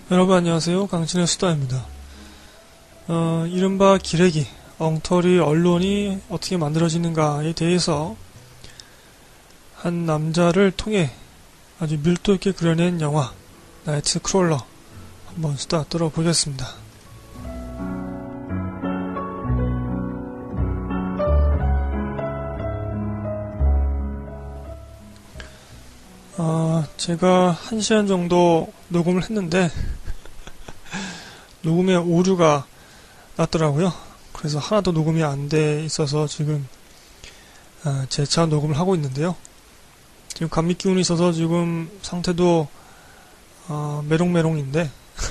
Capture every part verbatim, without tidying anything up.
여러분 안녕하세요. 강신의 수다입니다. 어, 이른바 기레기, 엉터리 언론이 어떻게 만들어지는가에 대해서 한 남자를 통해 아주 밀도 있게 그려낸 영화 나이트크롤러 한번 수다 떨어보겠습니다. 어, 제가 한 시간 정도 녹음을 했는데 녹음에 오류가 났더라고요. 그래서 하나도 녹음이 안 돼 있어서 지금 어, 재차 녹음을 하고 있는데요. 지금 감기 기운이 있어서 지금 상태도 어, 메롱메롱인데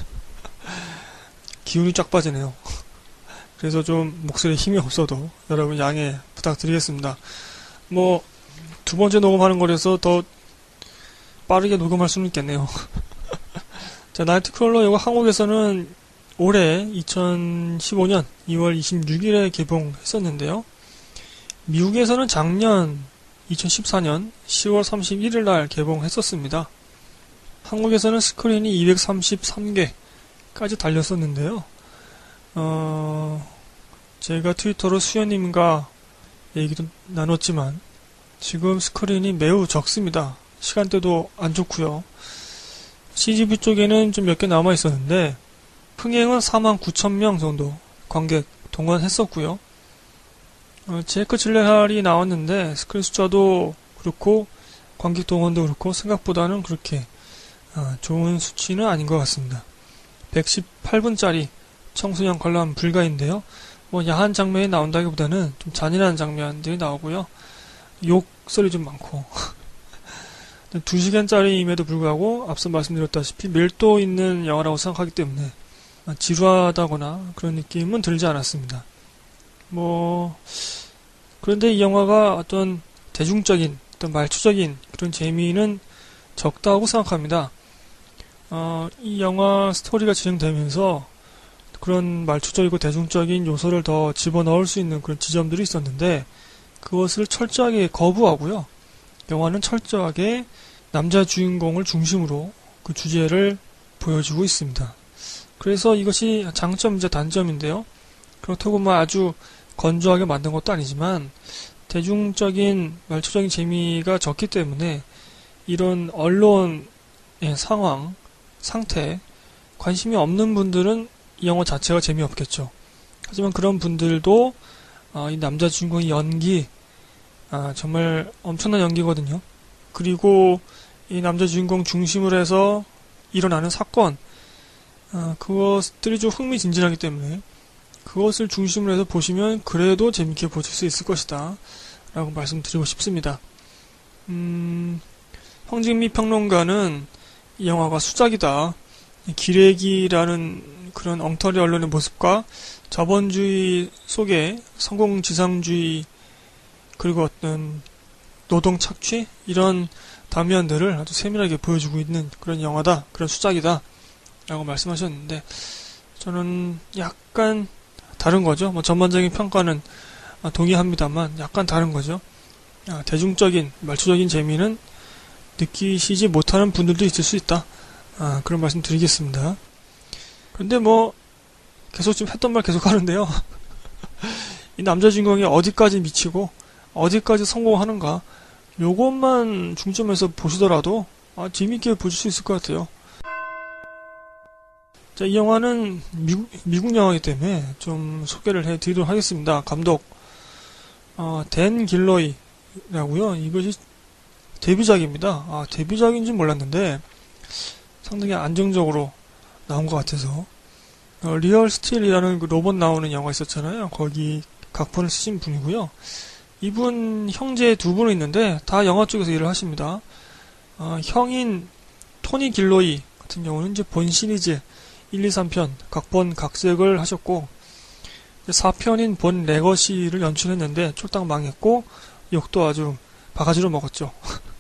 기운이 쫙 빠지네요. 그래서 좀 목소리에 힘이 없어도 여러분 양해 부탁드리겠습니다. 뭐 두 번째 녹음하는 거라서 더 빠르게 녹음할 수는 있겠네요. 자, 나이트크롤러 이거 한국에서는 올해 이천십오 년 이월 이십육일에 개봉했었는데요. 미국에서는 작년 이천십사 년 시월 삼십일일 날 개봉했었습니다. 한국에서는 스크린이 이백삼십삼 개까지 달렸었는데요. 어, 제가 트위터로 수연님과 얘기도 나눴지만 지금 스크린이 매우 적습니다. 시간대도 안 좋고요. 씨지비 쪽에는 좀 몇 개 남아 있었는데 흥행은 사만 구천 명 정도 관객 동원했었고요. 어, 제이크 질레할이 나왔는데 스크린 숫자도 그렇고 관객 동원도 그렇고 생각보다는 그렇게 어, 좋은 수치는 아닌 것 같습니다. 백십팔 분짜리 청소년 관람 불가인데요. 뭐 야한 장면이 나온다기보다는 좀 잔인한 장면들이 나오고요. 욕설이 좀 많고 두 시간짜리임에도 불구하고 앞서 말씀드렸다시피 밀도 있는 영화라고 생각하기 때문에 지루하다거나 그런 느낌은 들지 않았습니다. 뭐 그런데 이 영화가 어떤 대중적인 어떤 말초적인 그런 재미는 적다고 생각합니다. 어, 이 영화 스토리가 진행되면서 그런 말초적이고 대중적인 요소를 더 집어넣을 수 있는 그런 지점들이 있었는데 그것을 철저하게 거부하고요. 영화는 철저하게 남자 주인공을 중심으로 그 주제를 보여주고 있습니다. 그래서 이것이 장점이자 단점인데요. 그렇다고 뭐 아주 건조하게 만든 것도 아니지만 대중적인 말초적인 재미가 적기 때문에 이런 언론의 상황, 상태, 관심이 없는 분들은 이 영화 자체가 재미없겠죠. 하지만 그런 분들도 어, 이 남자 주인공의 연기 아, 정말 엄청난 연기거든요. 그리고 이 남자 주인공 중심으로 해서 일어나는 사건 아, 그것들이 좀 흥미진진하기 때문에 그것을 중심으로 해서 보시면 그래도 재밌게 보실 수 있을 것이다 라고 말씀드리고 싶습니다. 음, 황진미 평론가는 이 영화가 수작이다. 기레기라는 그런 엉터리 언론의 모습과 자본주의 속에 성공지상주의 그리고 어떤 노동 착취 이런 단면들을 아주 세밀하게 보여주고 있는 그런 영화다, 그런 수작이다 라고 말씀하셨는데 저는 약간 다른 거죠. 뭐 전반적인 평가는 동의합니다만 약간 다른 거죠. 대중적인 말초적인 재미는 느끼시지 못하는 분들도 있을 수 있다. 아, 그런 말씀 드리겠습니다. 근데 뭐 계속 지금 했던 말 계속 하는데요. 이 남자 주인공이 어디까지 미치고 어디까지 성공하는가 요것만 중점에서 보시더라도 아, 재미있게 보실 수 있을 것 같아요. 자, 이 영화는 미국, 미국 영화이기 때문에 좀 소개를 해드리도록 하겠습니다. 감독 어, 댄 길로이라고요. 이것이 데뷔작입니다. 아, 데뷔작인지 몰랐는데 상당히 안정적으로 나온 것 같아서 어, 리얼 스틸이라는 그 로봇 나오는 영화 있었잖아요. 거기 각본을 쓰신 분이고요. 이분 형제 두 분은 있는데 다 영화 쪽에서 일을 하십니다. 어, 형인 토니 길로이 같은 경우는 이제 본 시리즈 일, 이, 삼 편 각본 각색을 하셨고 사 편인 본 레거시를 연출했는데 쫄딱 망했고 욕도 아주 바가지로 먹었죠.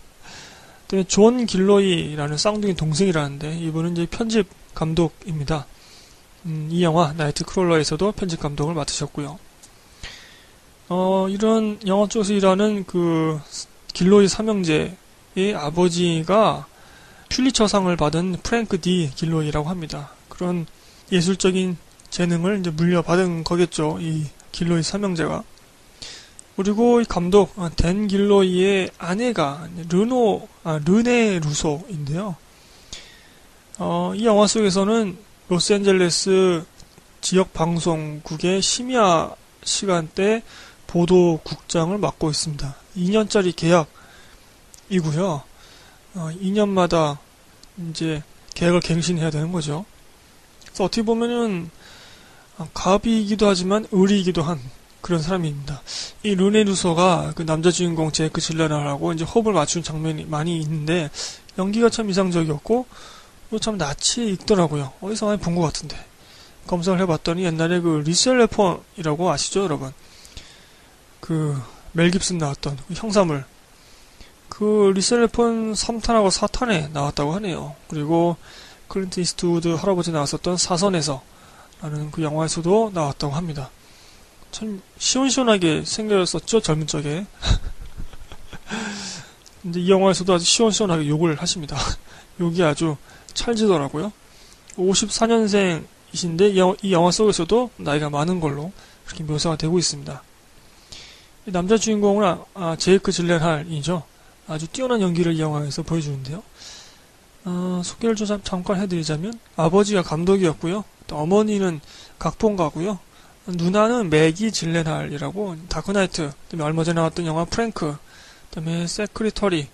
존 길로이라는 쌍둥이 동생이라는데 이분은 이제 편집 감독입니다. 음, 이 영화 나이트크롤러에서도 편집 감독을 맡으셨고요. 어, 이런 영화 쪽에서 일하는 그 길로이 삼형제의 아버지가 퓰리처상을 받은 프랭크 디 길로이라고 합니다. 그런 예술적인 재능을 이제 물려받은 거겠죠. 이 길로이 삼형제가. 그리고 이 감독 댄 길로이의 아내가 르노, 아, 르네 루소인데요. 어, 이 영화 속에서는 로스앤젤레스 지역 방송국의 심야 시간대 보도국장을 맡고 있습니다. 이 년짜리 계약이고요. 어, 이 년마다 이제 계약을 갱신해야 되는 거죠. 그래서 어떻게 보면은 갑이기도 하지만 을이기도 한 그런 사람입니다. 이 르네 루소가 그 남자 주인공 제이크 질레날하고 이제 호흡을 맞추는 장면이 많이 있는데 연기가 참 이상적이었고 또 참 낯이 익더라고요. 어디서 많이 본 것 같은데 검색을 해봤더니 옛날에 그 리셀레폰이라고 아시죠, 여러분? 그 멜 깁슨 나왔던 그 형사물 그 리셀레폰 삼 탄하고 사 탄에 나왔다고 하네요. 그리고 클린트 이스트우드 할아버지 나왔었던 사선에서 라는 그 영화에서도 나왔다고 합니다. 참 시원시원하게 생겼었죠, 젊은 적에. 근데 이 영화에서도 아주 시원시원하게 욕을 하십니다. 욕이 아주 찰지더라고요. 오십사 년생이신데 이 영화 속에서도 나이가 많은 걸로 그렇게 묘사가 되고 있습니다. 남자 주인공은 아, 제이크 질렌할이죠. 아주 뛰어난 연기를 이 영화에서 보여주는데요. 어, 소개를 좀 잠깐 해드리자면 아버지가 감독이었고요. 또 어머니는 각본가고요. 누나는 매기 질렌할이라고 다크나이트, 그다음에 얼마 전에 나왔던 영화 프랭크, 그다음에 세크리터리라는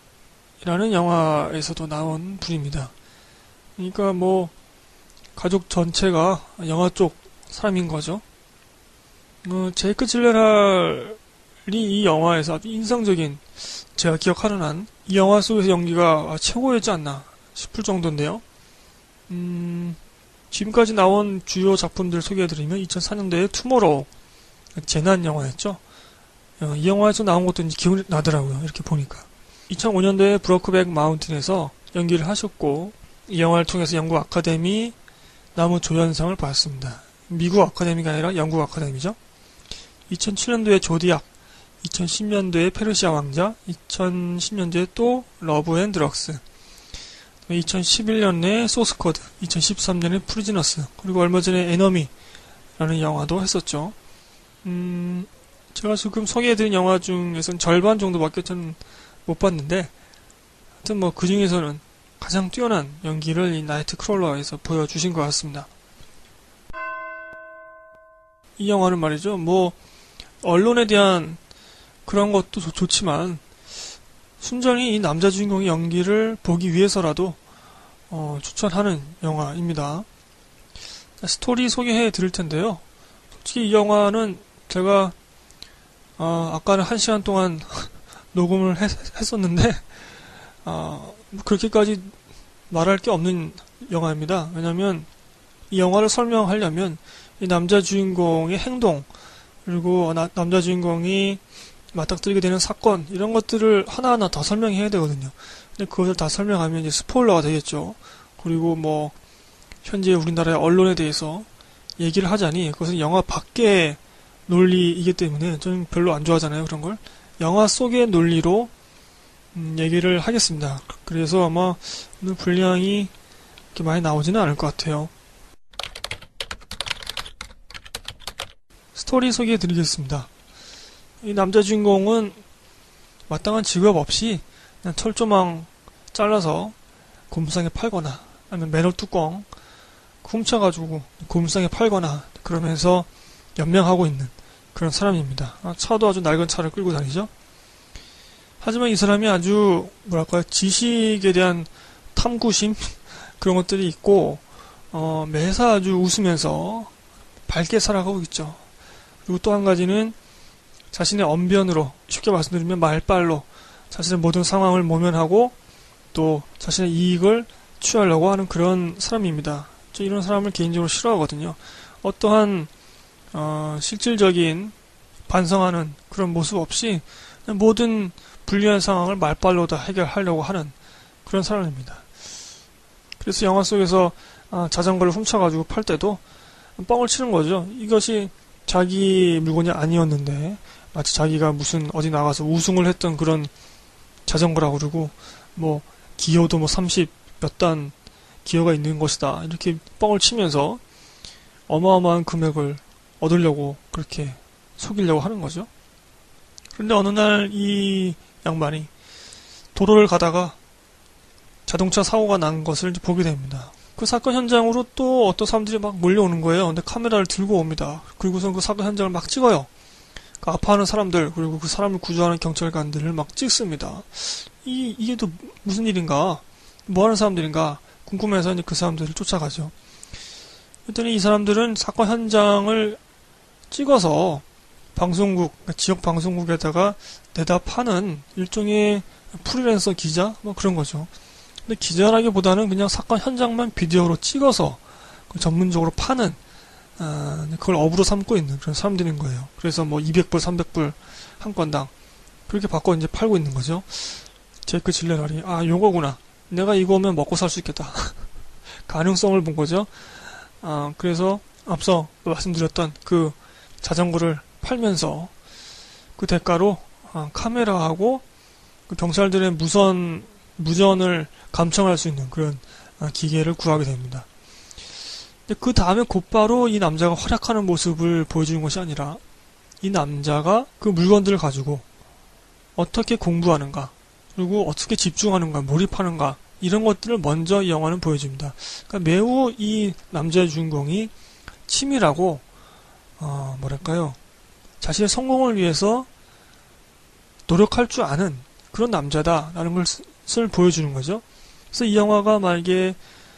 영화에서도 나온 분입니다. 그러니까 뭐 가족 전체가 영화 쪽 사람인 거죠. 어, 제이크 질렌할이 이 영화에서 아주 인상적인, 제가 기억하는 한 이 영화 속에서 연기가 최고였지 않나 싶을 정도인데요. 음, 지금까지 나온 주요 작품들 소개해드리면 이천사 년도에 투모로우, 재난 영화였죠. 어, 이 영화에서 나온 것도 이제 기억이 나더라고요. 이렇게 보니까. 이천오 년도에 브로크백 마운틴에서 연기를 하셨고 이 영화를 통해서 영국 아카데미 나무 조연상을 받았습니다. 미국 아카데미가 아니라 영국 아카데미죠. 이천칠 년도에 조디악, 이천십 년도에 페르시아 왕자, 이천십 년도에 또 러브 앤 드럭스, 이천십일 년에 소스코드, 이천십삼 년에 프리즈너스, 그리고 얼마 전에 에너미라는 영화도 했었죠. 음, 제가 지금 소개해드린 영화 중에서는 절반 정도밖에 저는 못 봤는데, 하여튼 뭐 그 중에서는 가장 뛰어난 연기를 이 나이트 크롤러에서 보여주신 것 같습니다. 이 영화는 말이죠, 뭐 언론에 대한 그런 것도 좋, 좋지만 순전히 이 남자 주인공의 연기를 보기 위해서라도 어, 추천하는 영화입니다. 스토리 소개해 드릴 텐데요. 솔직히 이 영화는 제가 어, 아까는 한 시간 동안 녹음을 했, 했었는데 어, 그렇게까지 말할 게 없는 영화입니다. 왜냐하면 이 영화를 설명하려면 이 남자 주인공의 행동, 그리고 나, 남자 주인공이 맞닥뜨리게 되는 사건, 이런 것들을 하나하나 다 설명해야 되거든요. 근데 그것을 다 설명하면 이제 스포일러가 되겠죠. 그리고 뭐 현재 우리나라의 언론에 대해서 얘기를 하자니 그것은 영화 밖의 논리이기 때문에 저는 별로 안 좋아하잖아요, 그런 걸. 영화 속의 논리로 음, 얘기를 하겠습니다. 그래서 아마 오늘 분량이 이렇게 많이 나오지는 않을 것 같아요. 스토리 소개해 드리겠습니다. 이 남자 주인공은 마땅한 직업 없이 그냥 철조망 잘라서 곰상에 팔거나 아니면 맨홀 뚜껑 훔쳐가지고 곰상에 팔거나 그러면서 연명하고 있는 그런 사람입니다. 차도 아주 낡은 차를 끌고 다니죠. 하지만 이 사람이 아주 뭐랄까요, 지식에 대한 탐구심 그런 것들이 있고 어, 매사 아주 웃으면서 밝게 살아가고 있죠. 그리고 또 한 가지는 자신의 언변으로, 쉽게 말씀드리면 말빨로 자신의 모든 상황을 모면하고 또 자신의 이익을 취하려고 하는 그런 사람입니다. 저 이런 사람을 개인적으로 싫어하거든요. 어떠한 어, 실질적인 반성하는 그런 모습 없이 모든 불리한 상황을 말빨로 다 해결하려고 하는 그런 사람입니다. 그래서 영화 속에서 아, 자전거를 훔쳐가지고 팔 때도 뻥을 치는 거죠. 이것이 자기 물건이 아니었는데 마치 자기가 무슨 어디 나가서 우승을 했던 그런 자전거라고 그러고 뭐 기여도 뭐 삼십 몇 단 기여가 있는 것이다. 이렇게 뻥을 치면서 어마어마한 금액을 얻으려고 그렇게 속이려고 하는 거죠. 그런데 어느 날 이 양반이 도로를 가다가 자동차 사고가 난 것을 보게 됩니다. 그 사건 현장으로 또 어떤 사람들이 막 몰려오는 거예요. 근데 카메라를 들고 옵니다. 그리고선 그 사건 현장을 막 찍어요. 그 아파하는 사람들, 그리고 그 사람을 구조하는 경찰관들을 막 찍습니다. 이, 이게 또 무슨 일인가? 뭐 하는 사람들인가? 궁금해서 이제 그 사람들을 쫓아가죠. 그랬더니 이 사람들은 사건 현장을 찍어서 방송국, 그러니까 지역 방송국에다가 내다 파는 일종의 프리랜서 기자? 뭐 그런 거죠. 근데 기자라기보다는 그냥 사건 현장만 비디오로 찍어서 전문적으로 파는, 아, 그걸 업으로 삼고 있는 그런 사람들인 거예요. 그래서 뭐 이백 불, 삼백 불 한 건당 그렇게 바꿔 이제 팔고 있는 거죠. 제이크 질레랄이, 아, 요거구나. 내가 이거 오면 먹고 살 수 있겠다. 가능성을 본 거죠. 아, 그래서 앞서 말씀드렸던 그 자전거를 팔면서 그 대가로 아, 카메라하고 그 경찰들의 무선, 무전을 감청할 수 있는 그런 아, 기계를 구하게 됩니다. 근데 그 다음에 곧바로 이 남자가 활약하는 모습을 보여주는 것이 아니라 이 남자가 그 물건들을 가지고 어떻게 공부하는가, 그리고 어떻게 집중하는가, 몰입하는가, 이런 것들을 먼저 이 영화는 보여줍니다. 그러니까 매우 이 남자의 주인공이 치밀하고, 어, 뭐랄까요, 자신의 성공을 위해서 노력할 줄 아는 그런 남자다라는 것을 보여주는 거죠. 그래서 이 영화가 만약에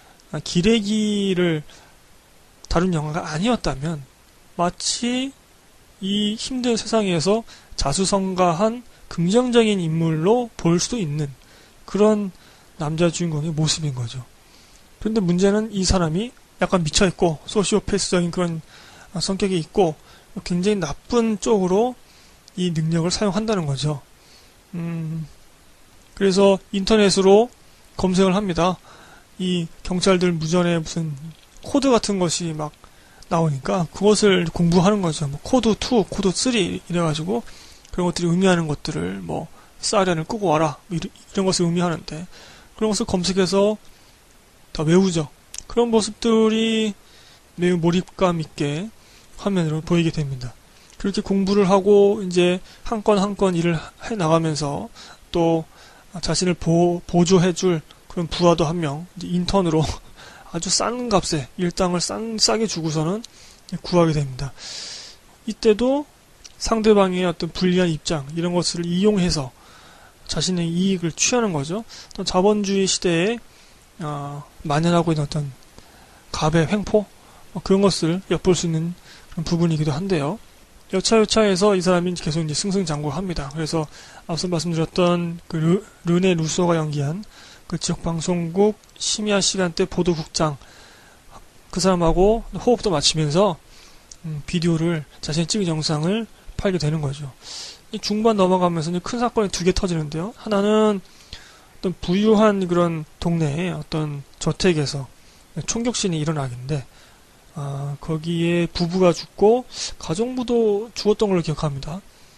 기레기를 다룬 영화가 아니었다면 마치 이 힘든 세상에서 자수성가한 긍정적인 인물로 볼 수도 있는 그런 남자 주인공의 모습인 거죠. 그런데 문제는 이 사람이 약간 미쳐있고 소시오패스적인 그런 성격이 있고 굉장히 나쁜 쪽으로 이 능력을 사용한다는 거죠. 음, 그래서 인터넷으로 검색을 합니다. 이 경찰들 무전에 무슨 코드 같은 것이 막 나오니까 그것을 공부하는 거죠. 뭐 코드 이, 코드 삼 이래가지고 그런 것들이 의미하는 것들을 뭐 사이렌을 끄고 와라 이런 것을 의미하는데 그런 것을 검색해서 다 외우죠. 그런 모습들이 매우 몰입감 있게 화면으로 보이게 됩니다. 그렇게 공부를 하고 이제 한 건 한 건 일을 해 나가면서 또 자신을 보, 보조해줄 그런 부하도 한 명 인턴으로 아주 싼 값에 일당을 싼, 싸게 주고서는 구하게 됩니다. 이때도 상대방의 어떤 불리한 입장 이런 것을 이용해서 자신의 이익을 취하는 거죠. 또 자본주의 시대에 어, 만연하고 있는 어떤 갑의 횡포 뭐 그런 것을 엿볼 수 있는 그런 부분이기도 한데요. 여차여차해서 이 사람이 계속 이제 승승장구합니다. 그래서 앞서 말씀드렸던 그 르, 르네 루소가 연기한 그 지역 방송국 심야 시간대 보도국장 그 사람하고 호흡도 맞추면서 음, 비디오를 자신이 찍은 영상을 팔게 되는 거죠. 이 중반 넘어가면서 이제 큰 사건이 두 개 터지는데요. 하나는 어떤 부유한 그런 동네에 어떤 저택에서 총격신이 일어나는데 아, 거기에 부부가 죽고 가정부도 죽었던 걸로 기억합니다.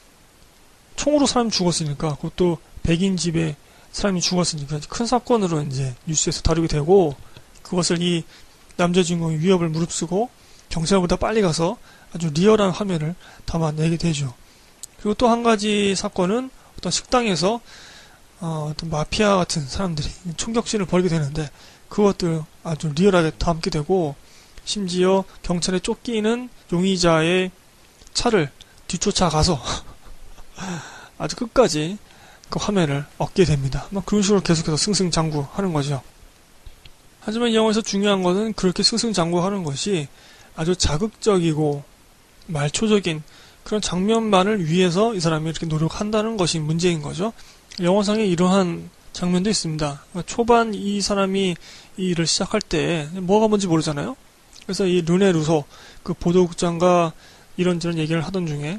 총으로 사람이 죽었으니까 그것도 백인 집에 사람이 죽었으니까 큰 사건으로 이제 뉴스에서 다루게 되고 그것을 이 남자 주인공이 위협을 무릅쓰고 경찰보다 빨리 가서 아주 리얼한 화면을 담아내게 되죠. 그리고 또 한 가지 사건은 어떤 식당에서 어, 어떤 마피아 같은 사람들이 총격전을 벌이게 되는데 그것들 아주 리얼하게 담게 되고 심지어 경찰에 쫓기는 용의자의 차를 뒤쫓아가서 아주 끝까지 그 화면을 얻게 됩니다. 막 그런 식으로 계속해서 승승장구하는 거죠. 하지만 이 영화에서 중요한 것은 그렇게 승승장구하는 것이 아주 자극적이고 말초적인 그런 장면만을 위해서 이 사람이 이렇게 노력한다는 것이 문제인 거죠. 영화상에 이러한 장면도 있습니다. 초반 이 사람이 이 일을 시작할 때 뭐가 뭔지 모르잖아요. 그래서 이 르네 루소 그 보도국장과 이런저런 얘기를 하던 중에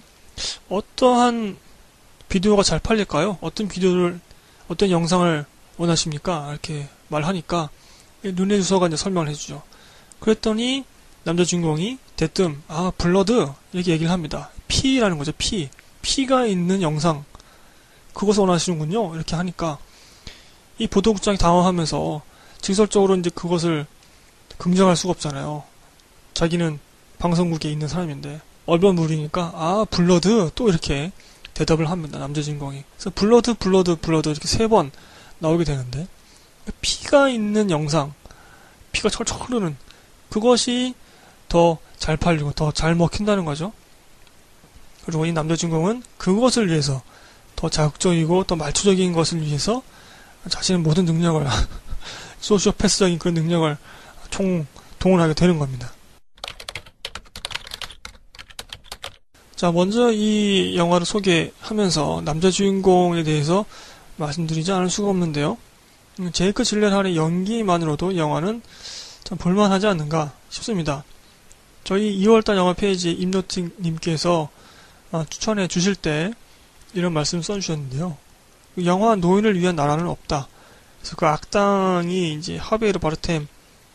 어떠한 비디오가 잘 팔릴까요? 어떤 비디오를 어떤 영상을 원하십니까? 이렇게 말하니까 르네 루소가 이제 설명을 해주죠. 그랬더니 남자 주인공이 대뜸 아 블러드 이렇게 얘기를 합니다. 피라는 거죠. 피 피가 있는 영상 그것을 원하시는군요. 이렇게 하니까 이 보도국장이 당황하면서 직설적으로 이제 그것을 긍정할 수가 없잖아요. 자기는 방송국에 있는 사람인데 얼번 물으니까 아 블러드 또 이렇게 대답을 합니다. 남자 주인공이. 그래서 블러드 블러드 블러드 이렇게 세 번 나오게 되는데 피가 있는 영상, 피가 철철 흐르는 그것이 더 잘 팔리고 더 잘 먹힌다는 거죠. 그리고 이 남자 주인공은 그것을 위해서 더 자극적이고 더 말초적인 것을 위해서 자신의 모든 능력을 소시오패스적인 그런 능력을 총 동원하게 되는 겁니다. 자, 먼저 이 영화를 소개하면서 남자 주인공에 대해서 말씀드리지 않을 수가 없는데요. 제이크 질렌할의 연기만으로도 이 영화는 참 볼만하지 않는가 싶습니다. 저희 이월달 영화 페이지에 임노팅님께서 추천해 주실 때 이런 말씀 써주셨는데요. 영화 노인을 위한 나라는 없다. 그래서 그 악당이 이제 하베이르 바르템이죠.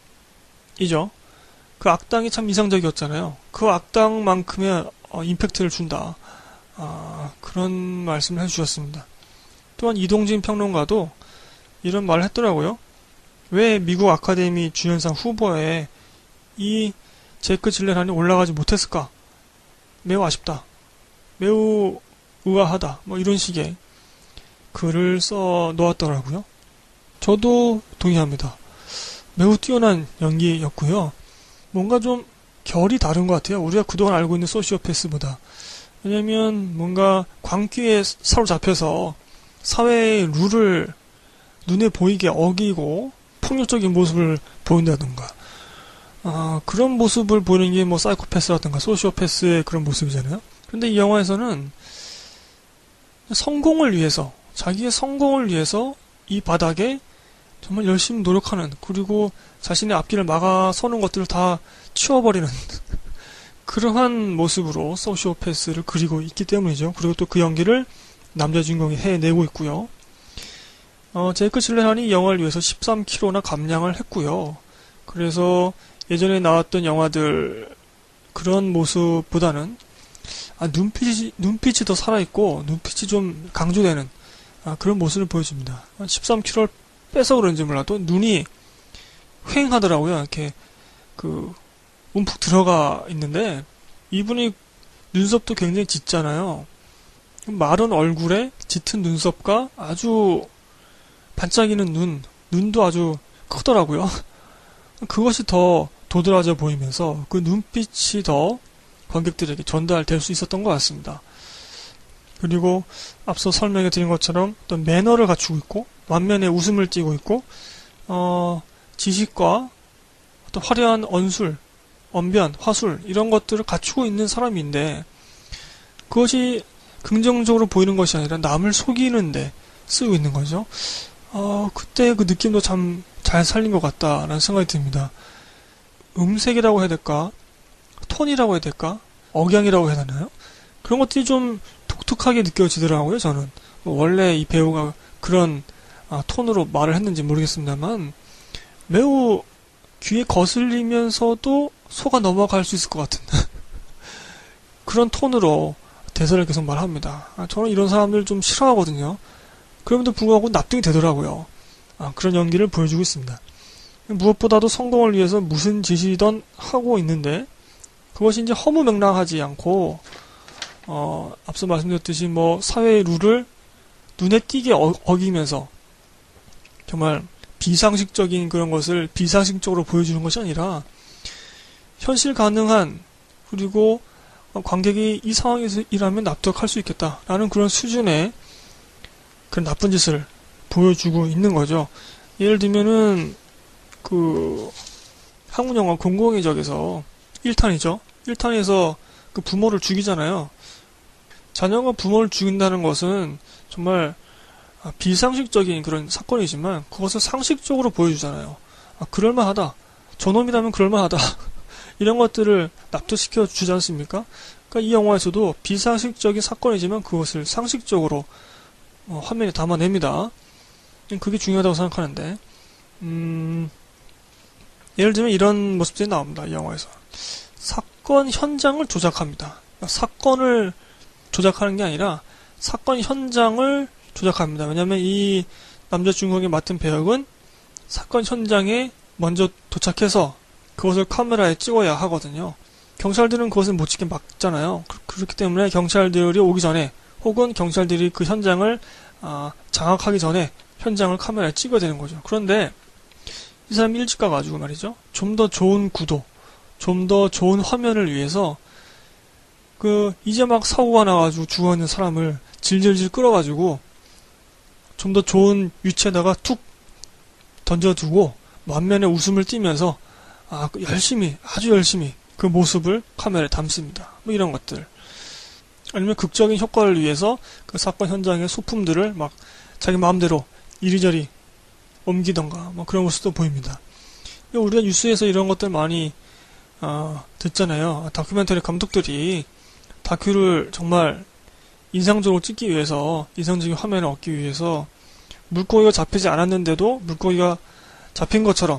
그 악당이 참 이상적이었잖아요. 그 악당만큼의 어, 임팩트를 준다. 아, 그런 말씀을 해주셨습니다. 또한 이동진 평론가도 이런 말을 했더라고요. 왜 미국 아카데미 주연상 후보에 이 제이크 질렌할이 올라가지 못했을까? 매우 아쉽다. 매우 의아하다. 뭐 이런 식의 글을 써 놓았더라고요. 저도 동의합니다. 매우 뛰어난 연기였고요. 뭔가 좀 결이 다른 것 같아요. 우리가 그동안 알고 있는 소시오패스보다. 왜냐면 뭔가 광기에 사로잡혀서 사회의 룰을 눈에 보이게 어기고 폭력적인 모습을 보인다던가 아, 그런 모습을 보이는 게 뭐 사이코패스라든가 소시오패스의 그런 모습이잖아요. 그런데 이 영화에서는 성공을 위해서 자기의 성공을 위해서 이 바닥에 정말 열심히 노력하는 그리고 자신의 앞길을 막아서는 것들을 다 치워버리는 그러한 모습으로 소시오패스를 그리고 있기 때문이죠. 그리고 또 그 연기를 남자 주인공이 해내고 있고요. 어, 제이크 질렌할이 이 영화를 위해서 십삼 킬로그램나 감량을 했고요. 그래서 예전에 나왔던 영화들 그런 모습보다는 아, 눈빛이, 눈빛이 더 살아있고 눈빛이 좀 강조되는 아, 그런 모습을 보여줍니다. 십삼 킬로그램을 빼서 그런지 몰라도 눈이 휑하더라고요. 이렇게 그 움푹 들어가 있는데 이분이 눈썹도 굉장히 짙잖아요. 마른 얼굴에 짙은 눈썹과 아주 반짝이는 눈, 눈도 아주 크더라고요. 그것이 더 도드라져 보이면서 그 눈빛이 더 관객들에게 전달될 수 있었던 것 같습니다. 그리고 앞서 설명해 드린 것처럼 어떤 매너를 갖추고 있고 만면에 웃음을 띠고 있고 어, 지식과 어떤 화려한 언술, 언변, 화술 이런 것들을 갖추고 있는 사람인데 그것이 긍정적으로 보이는 것이 아니라 남을 속이는데 쓰고 있는 거죠. 어, 그때 그 느낌도 참 잘 살린 것 같다라는 생각이 듭니다. 음색이라고 해야 될까? 톤이라고 해야 될까? 억양이라고 해야 되나요? 그런 것들이 좀 독특하게 느껴지더라고요, 저는. 원래 이 배우가 그런 아, 톤으로 말을 했는지 모르겠습니다만 매우 귀에 거슬리면서도 속아 넘어갈 수 있을 것 같은 그런 톤으로 대사를 계속 말합니다. 아, 저는 이런 사람들 좀 싫어하거든요. 그럼에도 불구하고 납득이 되더라고요. 아, 그런 연기를 보여주고 있습니다. 무엇보다도 성공을 위해서 무슨 짓이든 하고 있는데 그것이 이제 허무맹랑하지 않고 어, 앞서 말씀드렸듯이 뭐 사회의 룰을 눈에 띄게 어, 어기면서 정말 비상식적인 그런 것을 비상식적으로 보여주는 것이 아니라 현실 가능한 그리고 관객이 이 상황에서 일하면 납득할 수 있겠다라는 그런 수준의 그런 나쁜 짓을 보여주고 있는 거죠. 예를 들면은 그 한국 영화 공공의 적에서 일 탄이죠. 일 탄에서 그 부모를 죽이잖아요. 자녀가 부모를 죽인다는 것은 정말 비상식적인 그런 사건이지만 그것을 상식적으로 보여주잖아요. 아, 그럴만하다. 저놈이라면 그럴만하다. 이런 것들을 납득시켜 주지 않습니까? 그러니까 이 영화에서도 비상식적인 사건이지만 그것을 상식적으로 어, 화면에 담아냅니다. 그게 중요하다고 생각하는데 음, 예를 들면 이런 모습들이 나옵니다. 이 영화에서 사건 현장을 조작합니다. 그러니까 사건을 조작하는 게 아니라 사건 현장을 조작합니다. 왜냐하면 이 남자 주인공이 맡은 배역은 사건 현장에 먼저 도착해서 그것을 카메라에 찍어야 하거든요. 경찰들은 그것을 못 찍게 막잖아요. 그렇기 때문에 경찰들이 오기 전에 혹은 경찰들이 그 현장을 아, 장악하기 전에 현장을 카메라에 찍어야 되는 거죠. 그런데 이 사람이 일찍 가가지고 말이죠. 좀 더 좋은 구도, 좀 더 좋은 화면을 위해서 그 이제 막 사고가 나가지고 죽어있는 사람을 질질질 끌어가지고 좀 더 좋은 위치에다가 툭 던져두고 만면에 웃음을 띠면서 아, 열심히, 아주 열심히 그 모습을 카메라에 담습니다. 뭐 이런 것들. 아니면 극적인 효과를 위해서 그 사건 현장의 소품들을 막 자기 마음대로 이리저리 옮기던가 뭐 그런 모습도 보입니다. 우리가 뉴스에서 이런 것들 많이 어, 듣잖아요. 다큐멘터리 감독들이 다큐를 정말 인상적으로 찍기 위해서, 인상적인 화면을 얻기 위해서 물고기가 잡히지 않았는데도 물고기가 잡힌 것처럼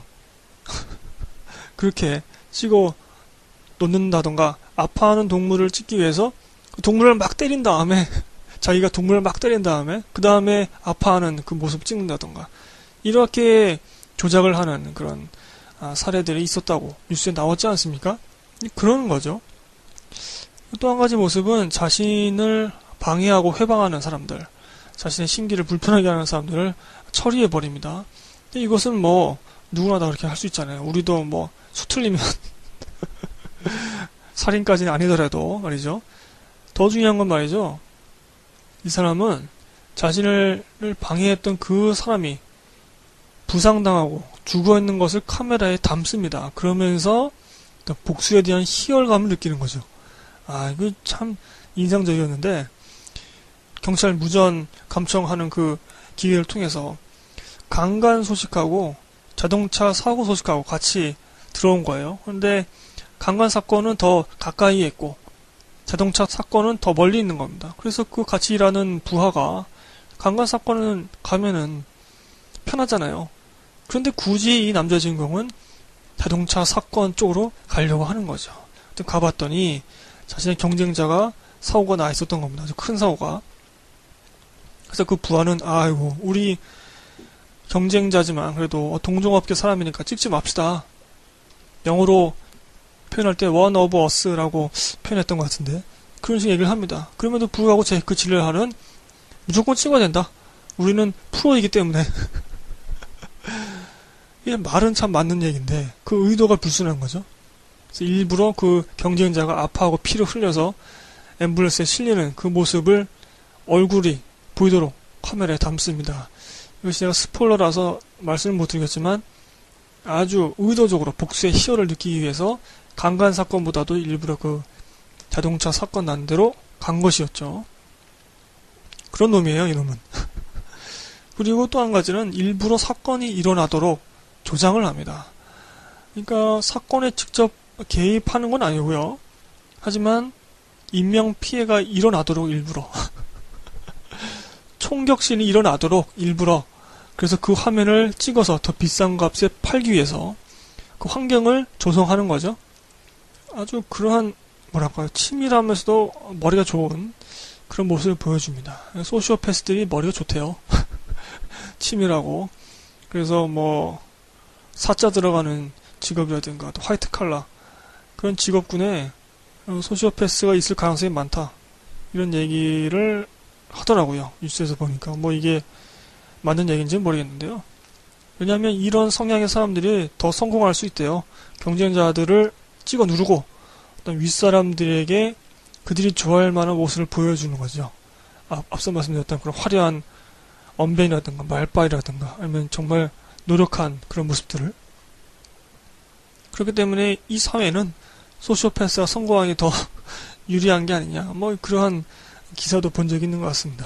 그렇게 찍어 놓는다던가, 아파하는 동물을 찍기 위해서 그 동물을 막 때린 다음에 자기가 동물을 막 때린 다음에 그 다음에 아파하는 그 모습 찍는다던가, 이렇게 조작을 하는 그런 아, 사례들이 있었다고 뉴스에 나왔지 않습니까? 그런 거죠. 또 한 가지 모습은 자신을 방해하고 회방하는 사람들, 자신의 심기를 불편하게 하는 사람들을 처리해버립니다. 근데 이것은 뭐 누구나 다 그렇게 할 수 있잖아요. 우리도 뭐 수틀리면 살인까지는 아니더라도 말이죠. 더 중요한 건 말이죠. 이 사람은 자신을 방해했던 그 사람이 부상당하고 죽어있는 것을 카메라에 담습니다. 그러면서 복수에 대한 희열감을 느끼는 거죠. 아, 이거 참 인상적이었는데, 경찰 무전 감청하는 그 기회를 통해서 강간 소식하고 자동차 사고 소식하고 같이 들어온 거예요. 그런데 강간 사건은 더 가까이에 있고 자동차 사건은 더 멀리 있는 겁니다. 그래서 그 같이 일하는 부하가 강간 사건은 가면은 편하잖아요. 그런데 굳이 이 남자 주인공은 자동차 사건 쪽으로 가려고 하는 거죠. 가봤더니 자신의 경쟁자가 사고가 나 있었던 겁니다. 아주 큰 사고가. 그래서 그 부하는 아이고 우리 경쟁자지만 그래도 동종업계 사람이니까 찍지 맙시다. 영어로 표현할 때 one of us라고 표현했던 것 같은데 그런 식의 얘기를 합니다. 그럼에도 불구하고 제 그 진료하는 무조건 찍어야 된다. 우리는 프로이기 때문에. 이 말은 참 맞는 얘기인데 그 의도가 불순한 거죠. 그래서 일부러 그 경쟁자가 아파하고 피를 흘려서 앰뷸런스에 실리는 그 모습을 얼굴이 보이도록 카메라에 담습니다. 이것이 제가 스포일러라서 말씀을 못 드리겠지만 아주 의도적으로 복수의 희열을 느끼기 위해서 강간 사건보다도 일부러 그 자동차 사건 난 대로 간 것이었죠. 그런 놈이에요, 이놈은. 그리고 또 한 가지는 일부러 사건이 일어나도록 조장을 합니다. 그러니까 사건에 직접 개입하는 건 아니고요. 하지만 인명 피해가 일어나도록 일부러 총격신이 일어나도록 일부러, 그래서 그 화면을 찍어서 더 비싼 값에 팔기 위해서 그 환경을 조성하는 거죠. 아주 그러한 뭐랄까요, 치밀하면서도 머리가 좋은 그런 모습을 보여줍니다. 소시오패스들이 머리가 좋대요. 치밀하고. 그래서 뭐 사자 들어가는 직업이라든가 또 화이트 칼라 그런 직업군에 소시오패스가 있을 가능성이 많다, 이런 얘기를 하더라고요. 뉴스에서 보니까. 뭐 이게 맞는 얘기인지는 모르겠는데요. 왜냐하면 이런 성향의 사람들이 더 성공할 수 있대요. 경쟁자들을 찍어 누르고 어떤 윗사람들에게 그들이 좋아할 만한 모습을 보여주는 거죠. 아, 앞서 말씀드렸던 그런 화려한 언변이라든가 말빨이라든가 아니면 정말 노력한 그런 모습들을. 그렇기 때문에 이 사회는 소시오패스가 성공하기 더 유리한 게 아니냐, 뭐 그러한 기사도 본 적이 있는 것 같습니다.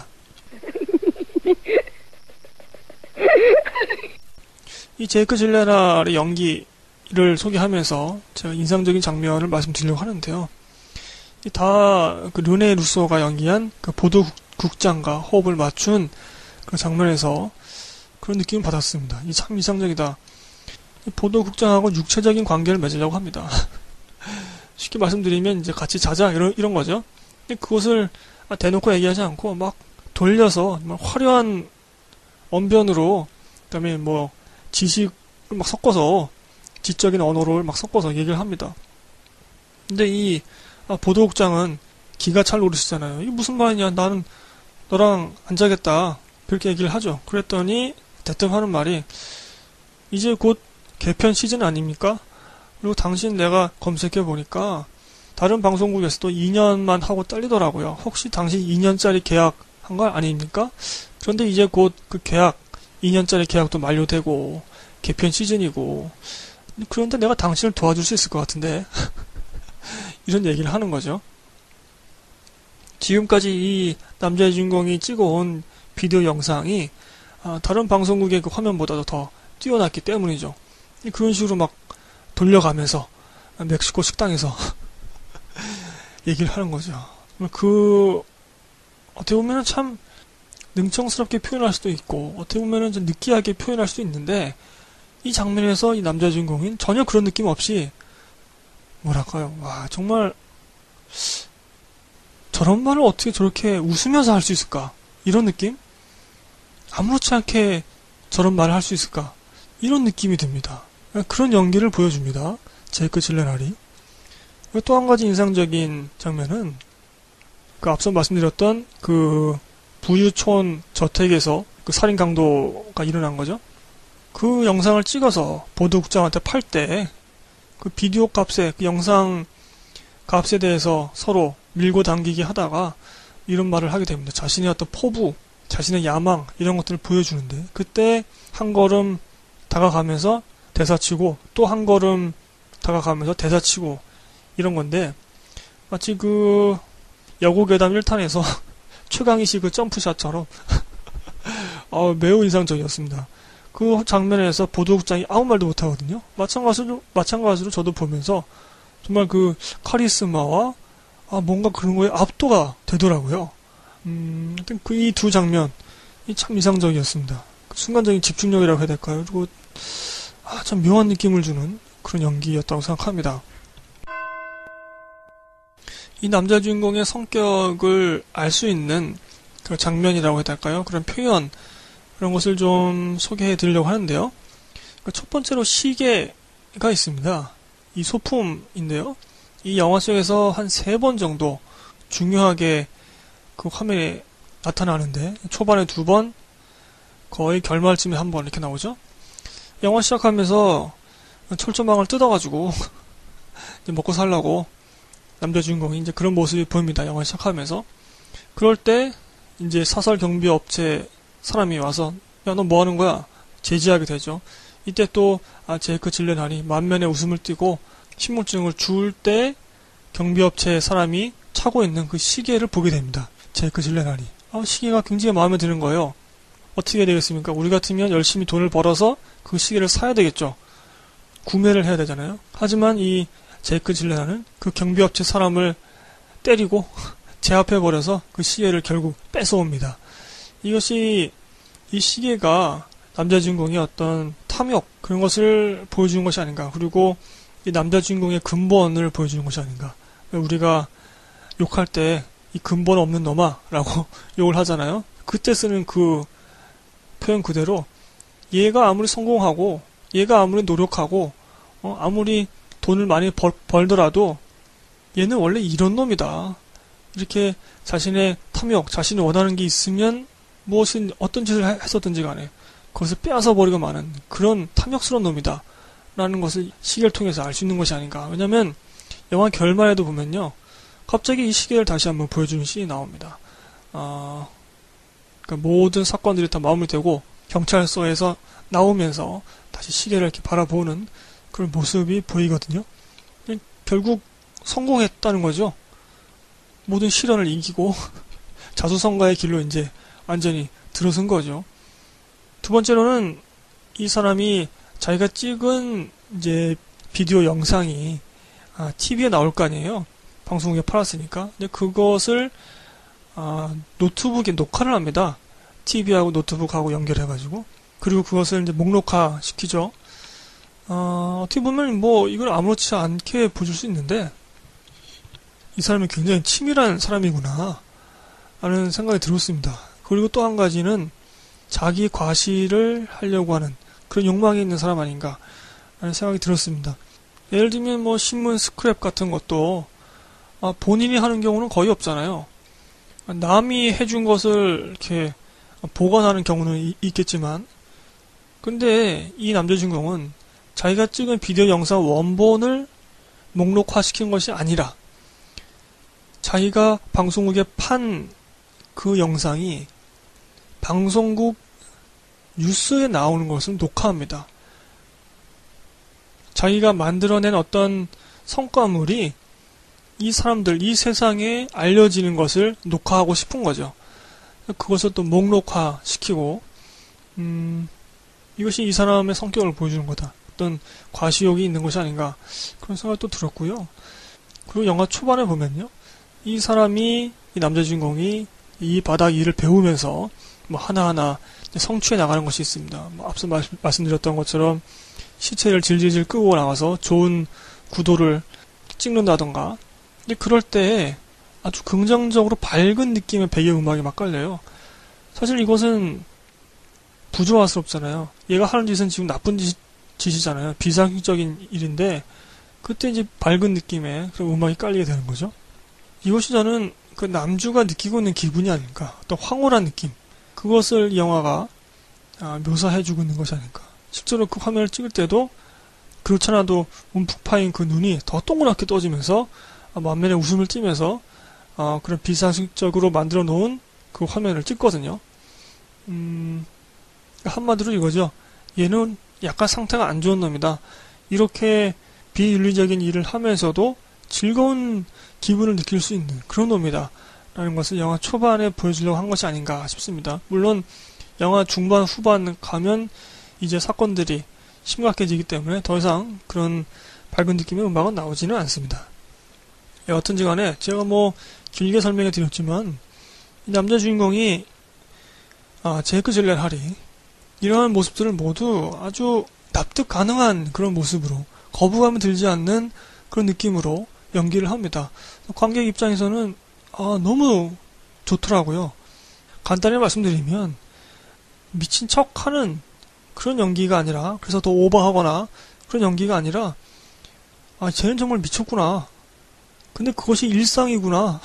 이 제이크 질레날의 연기를 소개하면서 제가 인상적인 장면을 말씀드리려고 하는데요. 다 그 르네 루소가 연기한 그 보도 국장과 호흡을 맞춘 그 장면에서 그런 느낌을 받았습니다. 이 참 이상적이다. 보도 국장하고 육체적인 관계를 맺으려고 합니다. 쉽게 말씀드리면 이제 같이 자자 이런 이런 거죠. 근데 그것을 대놓고 얘기하지 않고 막 돌려서 화려한 언변으로, 그다음에 뭐 지식을 막 섞어서 지적인 언어를 막 섞어서 얘기를 합니다. 근데 이 아, 보도국장은 기가 찰 노릇이잖아요. 이게 무슨 말이냐? 나는 너랑 안 자겠다. 그렇게 얘기를 하죠. 그랬더니 대뜸 하는 말이 이제 곧 개편 시즌 아닙니까? 그리고 당신 내가 검색해 보니까 다른 방송국에서도 이 년만 하고 잘리더라고요. 혹시 당신 이 년짜리 계약 한 거 아닙니까? 그런데 이제 곧 그 계약 이 년짜리 계약도 만료되고 개편 시즌이고 그런데 내가 당신을 도와줄 수 있을 것 같은데 이런 얘기를 하는 거죠. 지금까지 이 남자의 주인공이 찍어온 비디오 영상이 다른 방송국의 그 화면보다도 더 뛰어났기 때문이죠. 그런 식으로 막 돌려가면서 멕시코 식당에서 얘기를 하는 거죠. 그 어떻게 보면 참 능청스럽게 표현할 수도 있고 어떻게 보면 좀 느끼하게 표현할 수도 있는데 이 장면에서 이 남자 주인공인 전혀 그런 느낌 없이 뭐랄까요, 와 정말 저런 말을 어떻게 저렇게 웃으면서 할 수 있을까? 이런 느낌? 아무렇지 않게 저런 말을 할 수 있을까? 이런 느낌이 듭니다. 그런 연기를 보여줍니다. 제이크 질레날이. 또 한 가지 인상적인 장면은 그 앞서 말씀드렸던 그 부유촌 저택에서 그 살인 강도가 일어난 거죠. 그 영상을 찍어서 보도국장한테 팔 때 그 비디오 값에 그 영상 값에 대해서 서로 밀고 당기기 하다가 이런 말을 하게 됩니다. 자신의 어떤 포부, 자신의 야망 이런 것들을 보여주는데 그때 한 걸음 다가가면서 대사치고 또 한 걸음 다가가면서 대사치고 이런 건데 마치 그 여고괴담 일 탄에서 최강희씨 그 점프샷처럼 어, 매우 인상적이었습니다. 그 장면에서 보도국장이 아무 말도 못하거든요. 마찬가지로, 마찬가지로 저도 보면서 정말 그 카리스마와 아, 뭔가 그런 거에 압도가 되더라고요. 음, 하여튼 그 이 두 장면, 이 참 인상적이었습니다. 그 순간적인 집중력이라고 해야 될까요? 그리고, 아, 참 묘한 느낌을 주는 그런 연기였다고 생각합니다. 이 남자 주인공의 성격을 알 수 있는 그 장면이라고 해야 될까요? 그런 표현, 그런 것을 좀 소개해 드리려고 하는데요. 첫 번째로 시계가 있습니다. 이 소품인데요. 이 영화 속에서 한 세 번 정도 중요하게 그 화면에 나타나는데 초반에 두 번, 거의 결말쯤에 한 번 이렇게 나오죠. 영화 시작하면서 철조망을 뜯어가지고 먹고 살라고 남자 주인공이 이제 그런 모습이 보입니다. 영화 시작하면서. 그럴 때 이제 사설 경비 업체 사람이 와서 야, 너 뭐 하는 거야? 제지하게 되죠. 이때 또 아, 제이크 질레날이 만면에 웃음을 띠고 신분증을 줄 때 경비업체 사람이 차고 있는 그 시계를 보게 됩니다. 제이크 질레날이. 아, 시계가 굉장히 마음에 드는 거예요. 어떻게 되겠습니까? 우리 같으면 열심히 돈을 벌어서 그 시계를 사야 되겠죠. 구매를 해야 되잖아요. 하지만 이 제이크 질레날은 그 경비업체 사람을 때리고 제압해버려서 그 시계를 결국 뺏어옵니다. 이것이 이 시계가 남자 주인공의 어떤 탐욕 그런 것을 보여주는 것이 아닌가. 그리고 이 남자 주인공의 근본을 보여주는 것이 아닌가. 우리가 욕할 때 이 근본 없는 놈아 라고 욕을 하잖아요. 그때 쓰는 그 표현 그대로 얘가 아무리 성공하고 얘가 아무리 노력하고 어, 아무리 돈을 많이 벌, 벌더라도 얘는 원래 이런 놈이다. 이렇게 자신의 탐욕, 자신이 원하는 게 있으면 무엇인 어떤 짓을 했었든지 간에 그것을 빼앗아 버리고 마는 그런 탐욕스러운 놈이다 라는 것을 시계를 통해서 알 수 있는 것이 아닌가. 왜냐면 영화 결말에도 보면요 갑자기 이 시계를 다시 한번 보여주는 씬이 나옵니다. 어, 그러니까 모든 사건들이 다 마무리되고 경찰서에서 나오면서 다시 시계를 이렇게 바라보는 그런 모습이 보이거든요. 결국 성공했다는 거죠. 모든 시련을 이기고 자수성가의 길로 이제 완전히 들어선 거죠. 두 번째로는 이 사람이 자기가 찍은 이제 비디오 영상이 아, 티비에 나올 거 아니에요. 방송국에 팔았으니까. 근데 그것을 아, 노트북에 녹화를 합니다. 티비하고 노트북하고 연결해가지고. 그리고 그것을 이제 목록화 시키죠. 어, 어떻게 보면 뭐 이걸 아무렇지 않게 보여줄 수 있는데 이 사람이 굉장히 치밀한 사람이구나 라는 생각이 들었습니다. 그리고 또 한 가지는 자기 과시를 하려고 하는 그런 욕망이 있는 사람 아닌가 라는 생각이 들었습니다. 예를 들면 뭐 신문 스크랩 같은 것도 아, 본인이 하는 경우는 거의 없잖아요. 남이 해준 것을 이렇게 보관하는 경우는 이, 있겠지만, 근데 이 남자 주인공은 자기가 찍은 비디오 영상 원본을 목록화시킨 것이 아니라 자기가 방송국에 판 그 영상이 방송국 뉴스에 나오는 것을 녹화합니다. 자기가 만들어낸 어떤 성과물이 이 사람들, 이 세상에 알려지는 것을 녹화하고 싶은 거죠. 그것을 또 목록화 시키고, 음, 이것이 이 사람의 성격을 보여주는 거다. 어떤 과시욕이 있는 것이 아닌가. 그런 생각도 들었고요. 그리고 영화 초반에 보면요. 이 사람이, 이 남자 주인공이 이 바닥 일을 배우면서 뭐 하나하나 성취해 나가는 것이 있습니다. 뭐 앞서 말, 말씀드렸던 것처럼 시체를 질질질 끄고 나와서 좋은 구도를 찍는다던가. 근데 그럴 때 아주 긍정적으로 밝은 느낌의 배경음악이 막 깔려요. 사실 이것은 부조화스럽잖아요. 얘가 하는 짓은 지금 나쁜 짓, 짓이잖아요. 비상식적인 일인데 그때 이제 밝은 느낌의 그런 음악이 깔리게 되는 거죠. 이것이 저는 그 남주가 느끼고 있는 기분이 아닐까. 어떤 황홀한 느낌. 그것을 이 영화가 아, 묘사해주고 있는 것이 아닐까. 실제로 그 화면을 찍을 때도 그렇잖아도 움푹 파인 그 눈이 더 동그랗게 떠지면서 아, 만면에 웃음을 띠면서 아, 그런 비상식적으로 만들어 놓은 그 화면을 찍거든요. 음, 한마디로 이거죠. 얘는 약간 상태가 안 좋은 놈이다. 이렇게 비윤리적인 일을 하면서도 즐거운 기분을 느낄 수 있는 그런 놈이다. 라는 것을 영화 초반에 보여주려고 한 것이 아닌가 싶습니다. 물론 영화 중반 후반 가면 이제 사건들이 심각해지기 때문에 더 이상 그런 밝은 느낌의 음악은 나오지는 않습니다. 여하튼지 간에 제가 뭐 길게 설명해 드렸지만 이 남자 주인공이 아, 제이크 질렌할이 이러한 모습들을 모두 아주 납득 가능한 그런 모습으로 거부감이 들지 않는 그런 느낌으로 연기를 합니다. 관객 입장에서는 아, 너무 좋더라고요. 간단히 말씀드리면 미친 척하는 그런 연기가 아니라 그래서 더 오버하거나 그런 연기가 아니라 아, 쟤는 정말 미쳤구나. 근데 그것이 일상이구나.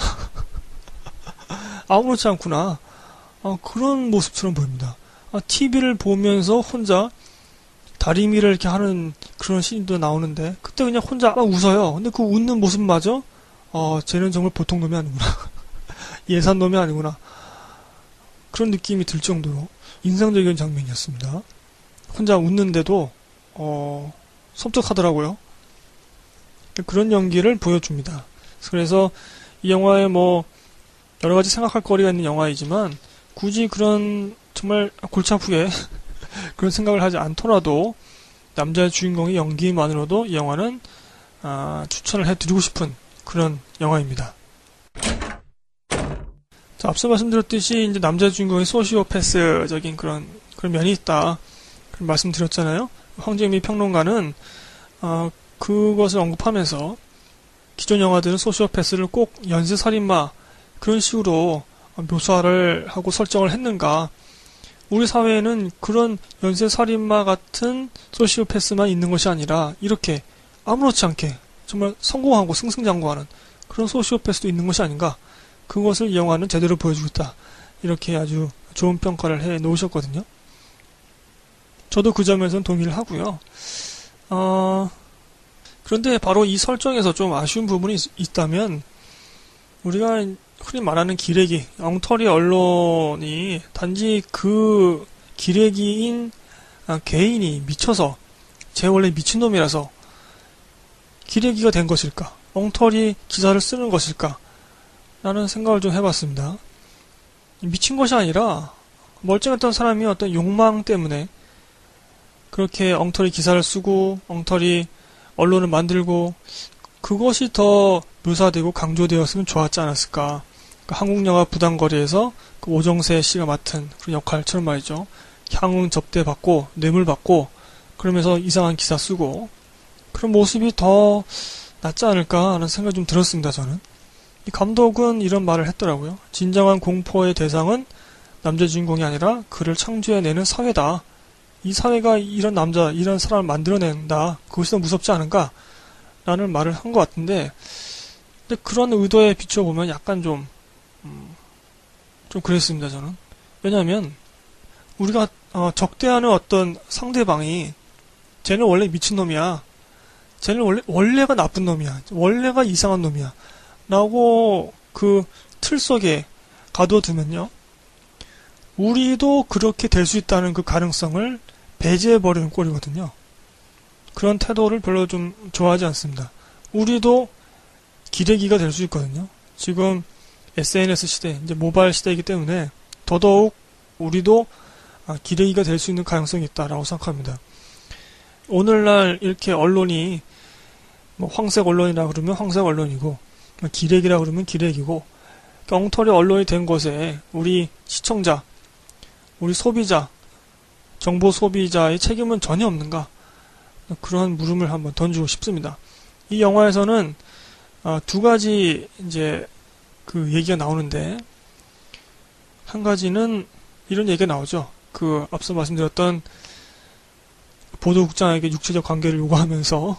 아무렇지 않구나. 아, 그런 모습처럼 보입니다. 아, 티비를 보면서 혼자 다리미를 이렇게 하는 그런 씬도 나오는데 그때 그냥 혼자 막 웃어요. 근데 그 웃는 모습마저 어, 쟤는 정말 보통 놈이 아니구나. 예산 놈이 아니구나. 그런 느낌이 들 정도로 인상적인 장면이었습니다. 혼자 웃는데도 어, 섬뜩하더라고요. 그런 연기를 보여줍니다. 그래서 이 영화에 뭐 여러 가지 생각할 거리가 있는 영화이지만 굳이 그런 정말 골치 아프게 그런 생각을 하지 않더라도 남자 주인공의 연기만으로도 이 영화는 아, 추천을 해드리고 싶은 그런 영화입니다. 자, 앞서 말씀드렸듯이 이제 남자 주인공의 소시오패스적인 그런 그런 면이 있다. 그런 말씀드렸잖아요. 황재미 평론가는 어, 그것을 언급하면서 기존 영화들은 소시오패스를 꼭 연쇄살인마 그런 식으로 묘사를 하고 설정을 했는가. 우리 사회에는 그런 연쇄살인마 같은 소시오패스만 있는 것이 아니라 이렇게 아무렇지 않게 정말 성공하고 승승장구하는 그런 소시오패스도 있는 것이 아닌가. 그것을 이 영화는 제대로 보여주고 있다. 이렇게 아주 좋은 평가를 해 놓으셨거든요. 저도 그 점에서는 동의를 하고요. 어, 그런데 바로 이 설정에서 좀 아쉬운 부분이 있, 있다면 우리가 흔히 말하는 기레기, 엉터리 언론이 단지 그 기레기인 아, 개인이 미쳐서 쟤 원래 미친놈이라서 기레기가 된 것일까? 엉터리 기사를 쓰는 것일까? 라는 생각을 좀 해봤습니다. 미친 것이 아니라 멀쩡했던 사람이 어떤 욕망 때문에 그렇게 엉터리 기사를 쓰고 엉터리 언론을 만들고 그것이 더 묘사되고 강조되었으면 좋았지 않았을까. 그 한국 영화 부당거리에서 그 오정세 씨가 맡은 그런 역할처럼 말이죠. 향응 접대받고 뇌물받고 그러면서 이상한 기사 쓰고 그런 모습이 더 낫지 않을까 하는 생각이 좀 들었습니다. 저는. 이 감독은 이런 말을 했더라고요. 진정한 공포의 대상은 남자 주인공이 아니라 그를 창조해내는 사회다. 이 사회가 이런 남자, 이런 사람을 만들어낸다. 그것이 더 무섭지 않은가? 라는 말을 한 것 같은데, 근데 그런 의도에 비춰보면 약간 좀, 음, 좀 그랬습니다, 저는. 왜냐하면, 우리가, 어, 적대하는 어떤 상대방이, 쟤는 원래 미친놈이야. 쟤는 원래, 원래가 나쁜 놈이야. 원래가 이상한 놈이야. 라고, 그, 틀 속에 가둬두면요. 우리도 그렇게 될 수 있다는 그 가능성을 배제해버리는 꼴이거든요. 그런 태도를 별로 좀 좋아하지 않습니다. 우리도 기레기가 될 수 있거든요. 지금 에스엔에스 시대, 이제 모바일 시대이기 때문에 더더욱 우리도 기레기가 될 수 있는 가능성이 있다라고 생각합니다. 오늘날 이렇게 언론이 뭐 황색 언론이라 그러면 황색 언론이고 기레기라 그러면 기레기고 엉터리 언론이 된 것에 우리 시청자, 우리 소비자, 정보 소비자의 책임은 전혀 없는가? 그러한 물음을 한번 던지고 싶습니다. 이 영화에서는 어, 두 가지 이제 그 얘기가 나오는데 한 가지는 이런 얘기가 나오죠. 그 앞서 말씀드렸던 보도국장에게 육체적 관계를 요구하면서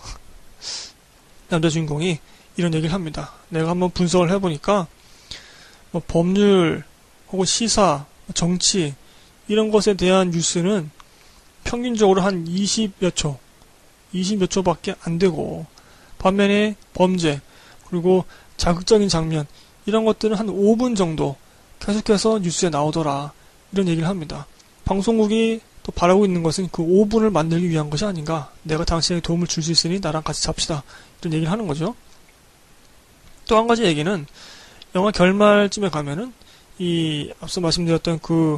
남자 주인공이 이런 얘기를 합니다. 내가 한번 분석을 해보니까 뭐 법률 혹은 시사, 정치 이런 것에 대한 뉴스는 평균적으로 한 이십여 초, 이십몇 초밖에 안 되고 반면에 범죄 그리고 자극적인 장면 이런 것들은 한 오 분 정도 계속해서 뉴스에 나오더라 이런 얘기를 합니다. 방송국이 또 바라고 있는 것은 그 오 분을 만들기 위한 것이 아닌가. 내가 당신에게 도움을 줄 수 있으니 나랑 같이 잡시다 이런 얘기를 하는 거죠. 또 한 가지 얘기는 영화 결말쯤에 가면은 이 앞서 말씀드렸던 그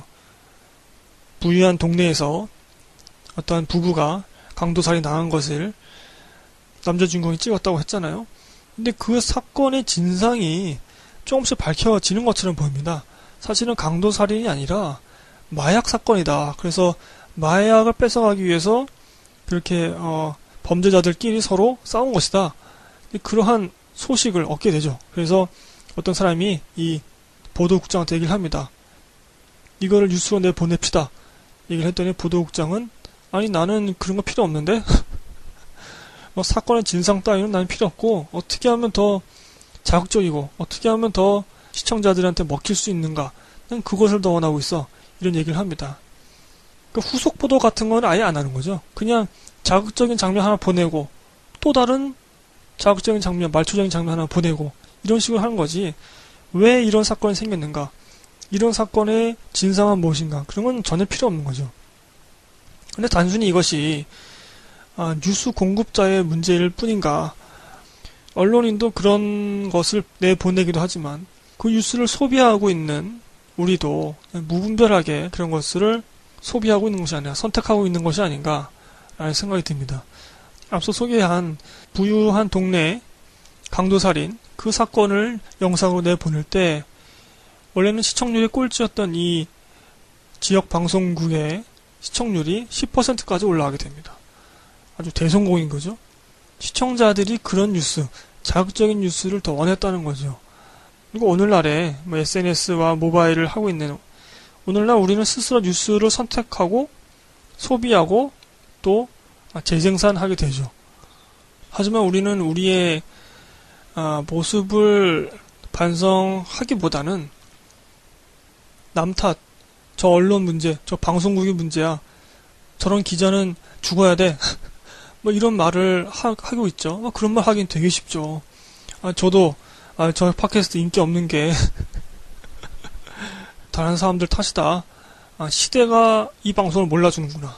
부유한 동네에서 어떠한 부부가 강도살이 당한 것을 남자 주인공이 찍었다고 했잖아요. 근데 그 사건의 진상이 조금씩 밝혀지는 것처럼 보입니다. 사실은 강도살인이 아니라 마약 사건이다. 그래서 마약을 뺏어가기 위해서 그렇게 어, 범죄자들끼리 서로 싸운 것이다. 그러한 소식을 얻게 되죠. 그래서 어떤 사람이 이 보도국장한테 얘기를 합니다. 이거를 뉴스로 내보냅시다. 얘기를 했더니 보도국장은 아니 나는 그런 거 필요 없는데 뭐 사건의 진상 따위는 나는 필요 없고 어떻게 하면 더 자극적이고 어떻게 하면 더 시청자들한테 먹힐 수 있는가 난 그것을 더 원하고 있어 이런 얘기를 합니다. 그 후속 보도 같은 건 아예 안 하는 거죠. 그냥 자극적인 장면 하나 보내고 또 다른 자극적인 장면 말초적인 장면 하나 보내고 이런 식으로 하는 거지 왜 이런 사건이 생겼는가 이런 사건의 진상은 무엇인가 그런 건 전혀 필요 없는 거죠. 근데 단순히 이것이 아, 뉴스 공급자의 문제일 뿐인가. 언론인도 그런 것을 내보내기도 하지만 그 뉴스를 소비하고 있는 우리도 무분별하게 그런 것을 소비하고 있는 것이 아니라 선택하고 있는 것이 아닌가 라는 생각이 듭니다. 앞서 소개한 부유한 동네 강도살인 그 사건을 영상으로 내보낼 때 원래는 시청률이 꼴찌였던 이 지역 방송국의 시청률이 십 퍼센트까지 올라가게 됩니다. 아주 대성공인 거죠. 시청자들이 그런 뉴스, 자극적인 뉴스를 더 원했다는 거죠. 그리고 오늘날에 뭐 에스엔에스와 모바일을 하고 있는 오늘날 우리는 스스로 뉴스를 선택하고 소비하고 또 재생산하게 되죠. 하지만 우리는 우리의 모습을 반성하기보다는 남 탓, 저 언론 문제, 저 방송국의 문제야. 저런 기자는 죽어야 돼. 뭐 이런 말을 하, 하고 있죠. 뭐 그런 말 하긴 되게 쉽죠. 아, 저도 아, 저 팟캐스트 인기 없는 게 다른 사람들 탓이다. 아, 시대가 이 방송을 몰라주는구나.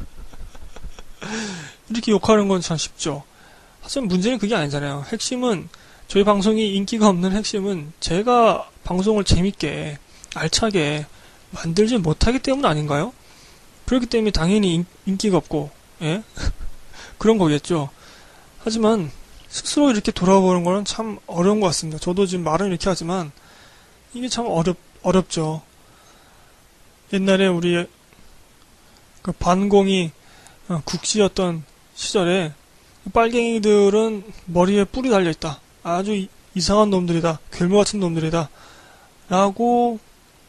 이렇게 욕하는 건 참 쉽죠. 하지만 문제는 그게 아니잖아요. 핵심은 저희 방송이 인기가 없는 핵심은 제가 방송을 재밌게 알차게 만들지 못하기 때문 아닌가요? 그렇기 때문에 당연히 인, 인기가 없고 예? 그런 거겠죠. 하지만 스스로 이렇게 돌아보는 거는 참 어려운 것 같습니다. 저도 지금 말은 이렇게 하지만 이게 참 어렵, 어렵죠. 옛날에 우리 그 반공이 국시였던 시절에 빨갱이들은 머리에 뿔이 달려있다. 아주 이, 이상한 놈들이다. 괴물 같은 놈들이다. 라고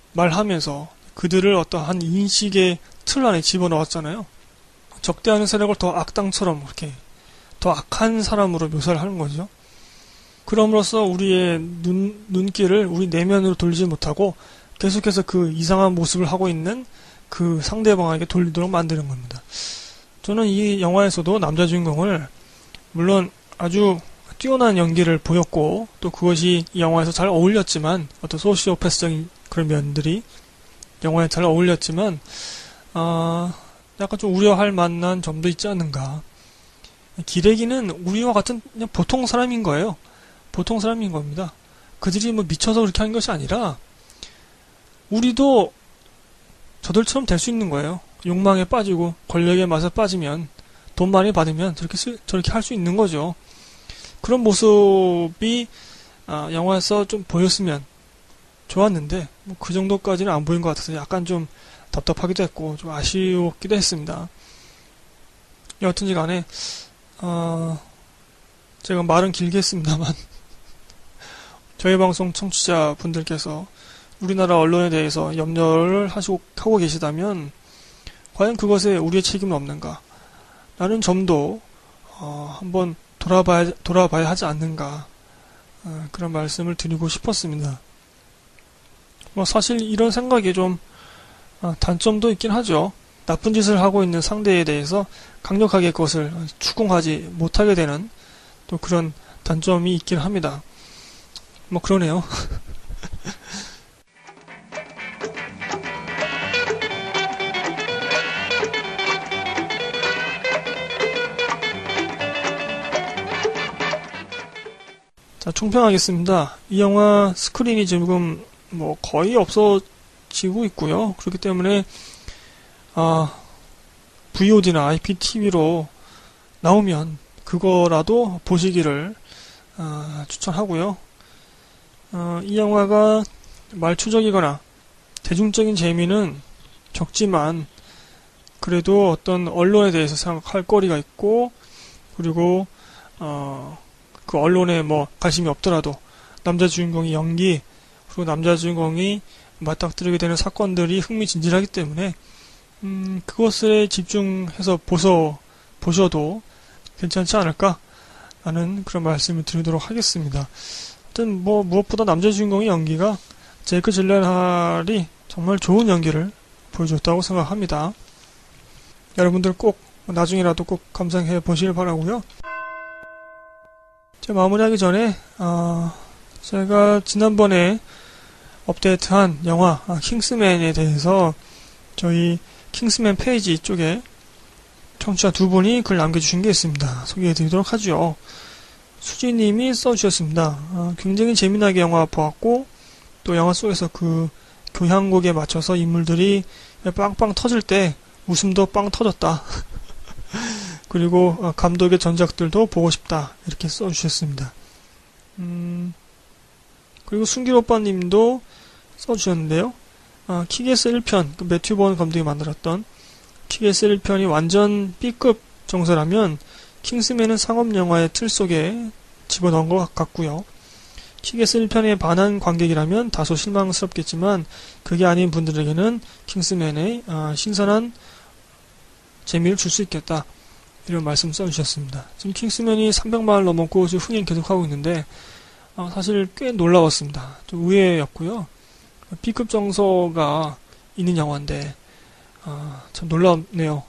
말하면서 그들을 어떠한 인식의 틀 안에 집어넣었잖아요. 적대하는 세력을 더 악당처럼 이렇게 더 악한 사람으로 묘사를 하는 거죠. 그럼으로써 우리의 눈, 눈길을 우리 내면으로 돌리지 못하고 계속해서 그 이상한 모습을 하고 있는 그 상대방에게 돌리도록 만드는 겁니다. 저는 이 영화에서도 남자 주인공을 물론 아주 뛰어난 연기를 보였고 또 그것이 이 영화에서 잘 어울렸지만 어떤 소시오패스적인 그런 면들이 영화에 잘 어울렸지만 어, 약간 좀 우려할 만한 점도 있지 않는가. 기레기는 우리와 같은 그냥 보통 사람인 거예요. 보통 사람인 겁니다. 그들이 뭐 미쳐서 그렇게 하는 것이 아니라 우리도 저들처럼 될 수 있는 거예요. 욕망에 빠지고 권력의 맛에 빠지면 돈 많이 받으면 저렇게 쓰, 저렇게 할 수 있는 거죠. 그런 모습이 아, 영화에서 좀 보였으면 좋았는데 뭐 그 정도까지는 안 보인 것 같아서 약간 좀 답답하기도 했고 좀 아쉬웠기도 했습니다. 여튼지 간에 어, 제가 말은 길게 했습니다만 저희 방송 청취자 분들께서 우리나라 언론에 대해서 염려를 하시고 하고 계시다면 과연 그것에 우리의 책임은 없는가 라는 점도 어, 한번 돌아봐야, 돌아봐야 하지 않는가 어, 그런 말씀을 드리고 싶었습니다. 뭐 사실 이런 생각이 좀 어, 단점도 있긴 하죠. 나쁜 짓을 하고 있는 상대에 대해서 강력하게 그것을 추궁하지 못하게 되는 또 그런 단점이 있긴 합니다. 뭐 그러네요. 자, 총평하겠습니다. 이 영화 스크린이 지금 뭐 거의 없어지고 있고요. 그렇기 때문에 아, 브이오디나 아이피티비로 나오면 그거라도 보시기를 아, 추천하고요. 어, 이 영화가 말초적이거나 대중적인 재미는 적지만 그래도 어떤 언론에 대해서 생각할 거리가 있고 그리고 어, 그 언론에 뭐 관심이 없더라도 남자 주인공의 연기 그리고 남자 주인공이 맞닥뜨리게 되는 사건들이 흥미진진하기 때문에 음, 그것에 집중해서 보서 보셔도 괜찮지 않을까 라는 그런 말씀을 드리도록 하겠습니다. 하여튼 뭐 무엇보다 남자 주인공의 연기가 제이크 질렌할이 정말 좋은 연기를 보여줬다고 생각합니다. 여러분들 꼭 나중에라도 꼭 감상해 보시길 바라고요. 제가 마무리하기 전에 어, 제가 지난번에 업데이트한 영화 아, 킹스맨에 대해서 저희 킹스맨 페이지 쪽에 청취자 두 분이 글 남겨주신 게 있습니다. 소개해드리도록 하죠. 수지님이 써주셨습니다. 어, 굉장히 재미나게 영화 보았고 또 영화 속에서 그 교향곡에 맞춰서 인물들이 빵빵 터질 때 웃음도 빵 터졌다. 그리고 어, 감독의 전작들도 보고 싶다. 이렇게 써주셨습니다. 음, 그리고 순길 오빠님도 써주셨는데요. 아, 킥에스 일 편, 그 매튜 본 감독이 만들었던 킥에스 일 편이 완전 B급 정서라면 킹스맨은 상업영화의 틀 속에 집어넣은 것 같고요. 킥에스 일 편에 반한 관객이라면 다소 실망스럽겠지만 그게 아닌 분들에게는 킹스맨의 아, 신선한 재미를 줄 수 있겠다. 이런 말씀 써주셨습니다. 지금 킹스맨이 삼백만을 넘었고 지금 흥행 계속하고 있는데 아, 사실 꽤 놀라웠습니다. 좀 의외였고요. B급 정서가 있는 영화인데 아, 참 놀랍네요.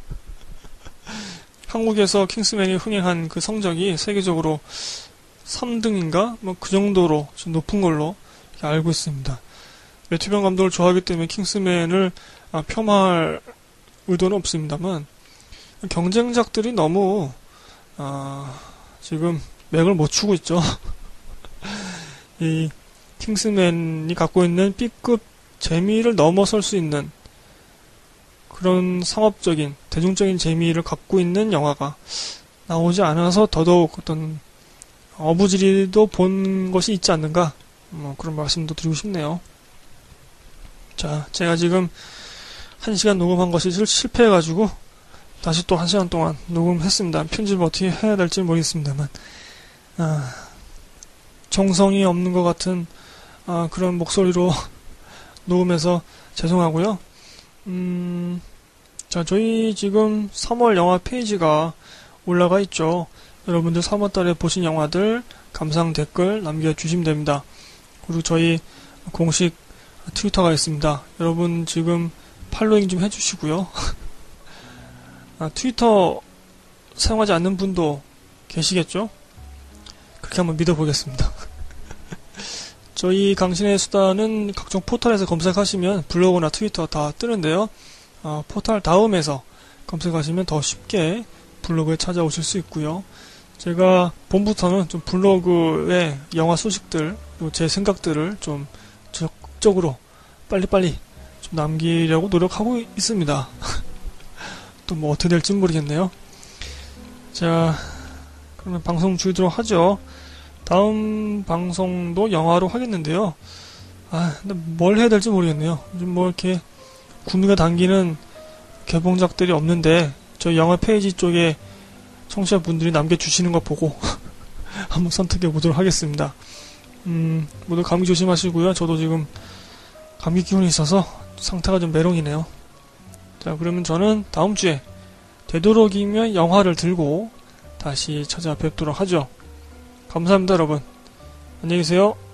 한국에서 킹스맨이 흥행한 그 성적이 세계적으로 삼 등인가? 뭐 그 정도로 좀 높은 걸로 알고 있습니다. 매튜 본 감독을 좋아하기 때문에 킹스맨을 아, 폄하할 의도는 없습니다만 경쟁작들이 너무 아, 지금 맥을 못 추고 있죠. 이 킹스맨이 갖고 있는 B급 재미를 넘어설 수 있는 그런 상업적인 대중적인 재미를 갖고 있는 영화가 나오지 않아서 더더욱 어떤 어부지리도 본 것이 있지 않는가 뭐 그런 말씀도 드리고 싶네요. 자, 제가 지금 한 시간 녹음한 것이 실패해가지고 다시 또 한 시간 동안 녹음했습니다. 편집을 어떻게 해야 될지 모르겠습니다만 아, 정성이 없는 것 같은 아, 그런 목소리로 녹음해서 죄송하고요. 음, 자, 저희 지금 삼월 영화 페이지가 올라가 있죠. 여러분들 삼월 달에 보신 영화들 감상 댓글 남겨주시면 됩니다. 그리고 저희 공식 트위터가 있습니다. 여러분 지금 팔로잉 좀 해주시고요. 아, 트위터 사용하지 않는 분도 계시겠죠? 그렇게 한번 믿어보겠습니다. 저희 강신의 수다는 각종 포털에서 검색하시면 블로그나 트위터 다 뜨는데요. 어, 포털 다음에서 검색하시면 더 쉽게 블로그에 찾아오실 수 있고요. 제가 봄부터는 좀 블로그에 영화 소식들, 그리고 제 생각들을 좀 적극적으로 빨리빨리 좀 남기려고 노력하고 있습니다. 또 뭐 어떻게 될지 모르겠네요. 자, 그러면 방송 줄이도록 하죠. 다음 방송도 영화로 하겠는데요. 아, 근데 뭘 해야 될지 모르겠네요. 요즘 뭐 이렇게 구미가 당기는 개봉작들이 없는데 저희 영화 페이지 쪽에 청취자분들이 남겨주시는 거 보고 한번 선택해 보도록 하겠습니다. 음, 모두 감기 조심하시고요. 저도 지금 감기 기운이 있어서 상태가 좀 메롱이네요. 자, 그러면 저는 다음 주에 되도록이면 영화를 들고 다시 찾아뵙도록 하죠. 감사합니다, 여러분. 안녕히 계세요.